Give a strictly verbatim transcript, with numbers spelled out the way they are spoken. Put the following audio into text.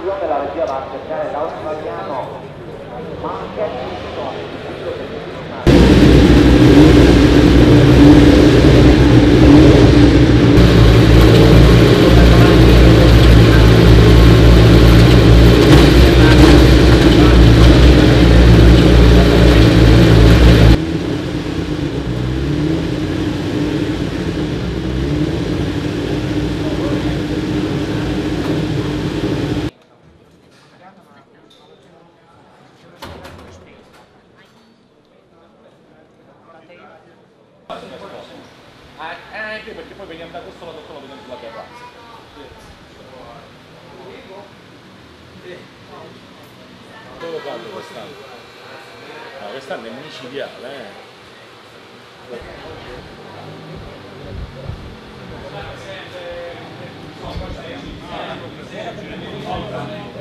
conclusione la regia va a cercare l'australiano, ma anche Ah, eh, perché poi veniamo da questo lato qua, veniamo sulla terrazza. Dove cade quest'anno? No, quest'anno è micidiale, eh.